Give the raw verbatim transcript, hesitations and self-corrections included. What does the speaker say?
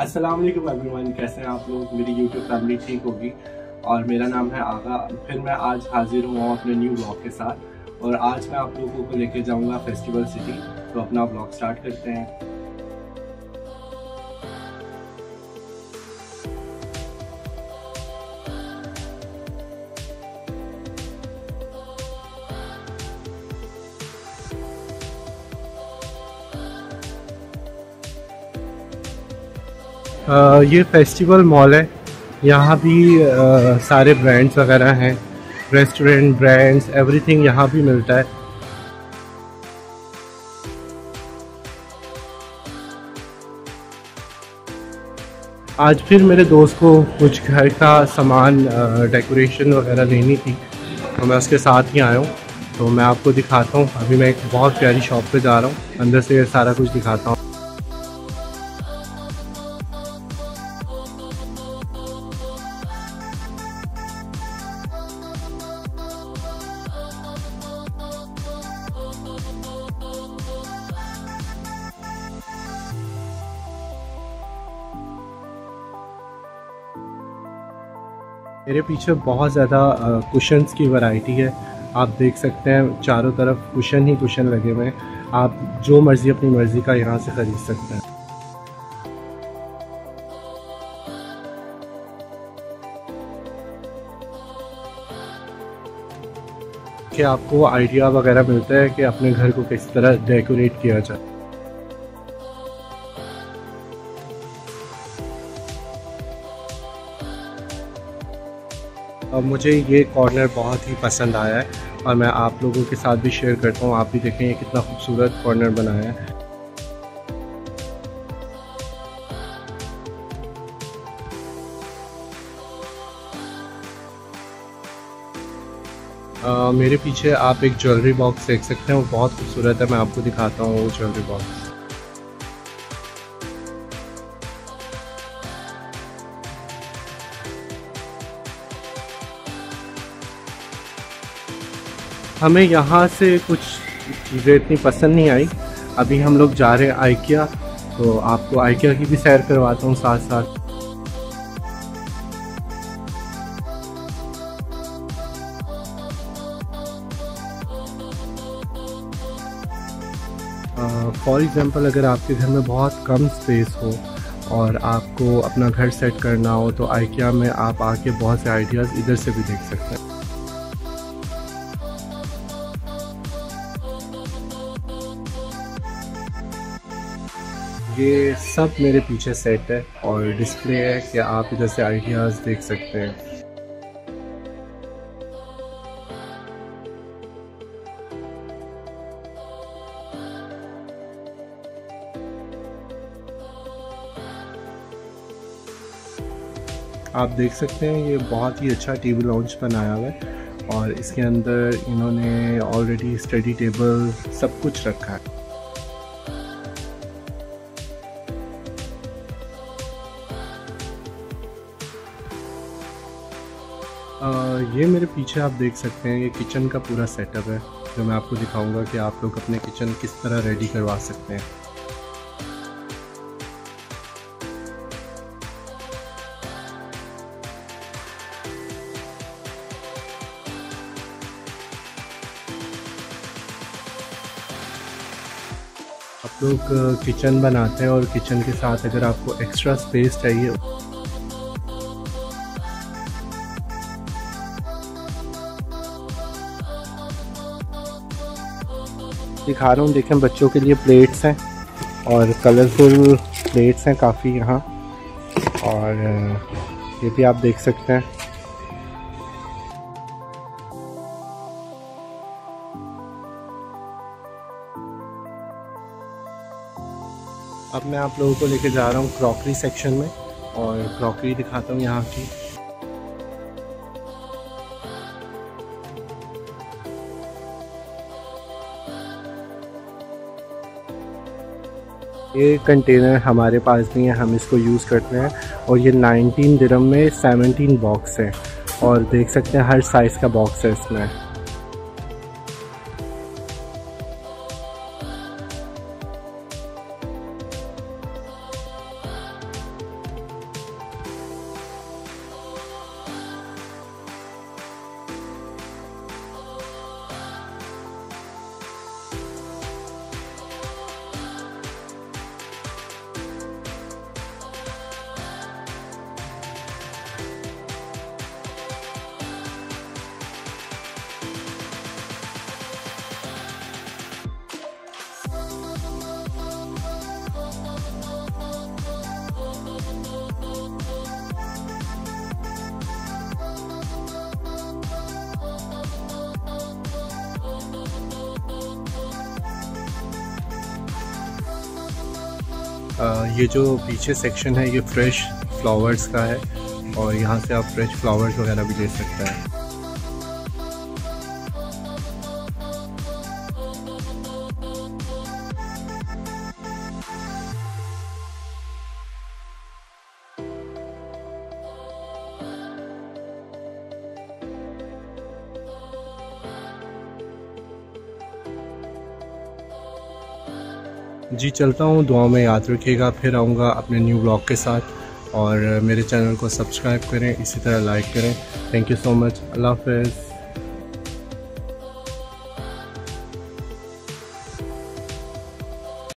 अस्सलाम वालेकुम एवरीवन, कैसे हैं आप लोग। मेरी यूट्यूब फैमिली ठीक होगी और मेरा नाम है आगा। फिर मैं आज हाजिर हुआ अपने न्यू ब्लॉग के साथ और आज मैं आप लोगों को लेके जाऊंगा फेस्टिवल सिटी। तो अपना ब्लॉग स्टार्ट करते हैं। Uh, ये फेस्टिवल मॉल है। यहाँ भी uh, सारे ब्रांड्स वगैरह हैं, रेस्टोरेंट ब्रांड्स एवरीथिंग यहाँ भी मिलता है। आज फिर मेरे दोस्त को कुछ घर का सामान डेकोरेशन uh, वगैरह लेनी थी तो मैं उसके साथ ही आया हूँ। तो मैं आपको दिखाता हूँ। अभी मैं एक बहुत प्यारी शॉप पे जा रहा हूँ, अंदर से सारा कुछ दिखाता हूँ। मेरे पीछे बहुत ज़्यादा कुशन्स की वैरायटी है। आप देख सकते हैं चारों तरफ कुशन ही कुशन लगे हुए हैं। आप जो मर्ज़ी अपनी मर्ज़ी का यहाँ से ख़रीद सकते हैं। कि आपको आइडिया वगैरह मिलता है कि अपने घर को किस तरह डेकोरेट किया जाए। और मुझे ये कॉर्नर बहुत ही पसंद आया है और मैं आप लोगों के साथ भी शेयर करता हूँ। आप भी देखें ये कितना खूबसूरत कॉर्नर बनाया है। आ, मेरे पीछे आप एक ज्वेलरी बॉक्स देख सकते हैं, वो बहुत खूबसूरत है। मैं आपको दिखाता हूँ वो ज्वेलरी बॉक्स। हमें यहाँ से कुछ चीज़ें इतनी पसंद नहीं आई। अभी हम लोग जा रहे हैं आइकिया, तो आपको आइकिया की भी सैर करवाता हूँ साथ साथ। फॉर एग्ज़ाम्पल अगर आपके घर में बहुत कम स्पेस हो और आपको अपना घर सेट करना हो तो आइकिया में आप आके बहुत से आइडियाज़ इधर से भी देख सकते हैं। ये सब मेरे पीछे सेट है और डिस्प्ले है कि आप इधर से आइडियाज़ देख सकते हैं। आप देख सकते हैं ये बहुत ही अच्छा टीवी लॉन्च बनाया हुआ है और इसके अंदर इन्होंने ऑलरेडी स्टडी टेबल सब कुछ रखा है। आ, ये मेरे पीछे आप देख सकते हैं ये किचन का पूरा सेटअप है जो मैं आपको दिखाऊंगा कि आप लोग अपने किचन किस तरह रेडी करवा सकते हैं। आप लोग किचन बनाते हैं और किचन के साथ अगर आपको एक्स्ट्रा स्पेस चाहिए दिखा रहा हूँ। देखें बच्चों के लिए प्लेट्स हैं और कलरफुल प्लेट्स हैं काफ़ी यहाँ, और ये भी आप देख सकते हैं। अब मैं आप लोगों को लेके जा रहा हूँ क्रॉकरी सेक्शन में और क्रॉकरी दिखाता हूँ यहाँ की। ये कंटेनर हमारे पास नहीं है, हम इसको यूज़ करते हैं और ये नाइनटीन दिरहम में सेवनटीन बॉक्स है और देख सकते हैं हर साइज़ का बॉक्स है इसमें। ये जो पीछे सेक्शन है ये फ्रेश फ्लावर्स का है और यहाँ से आप फ्रेश फ्लावर्स वगैरह भी ले सकते हैं। जी चलता हूँ, दुआ में याद रखिएगा। फिर आऊँगा अपने न्यू ब्लॉग के साथ और मेरे चैनल को सब्सक्राइब करें, इसी तरह लाइक करें। Thank you so much. अल्लाह हाफ़िज़।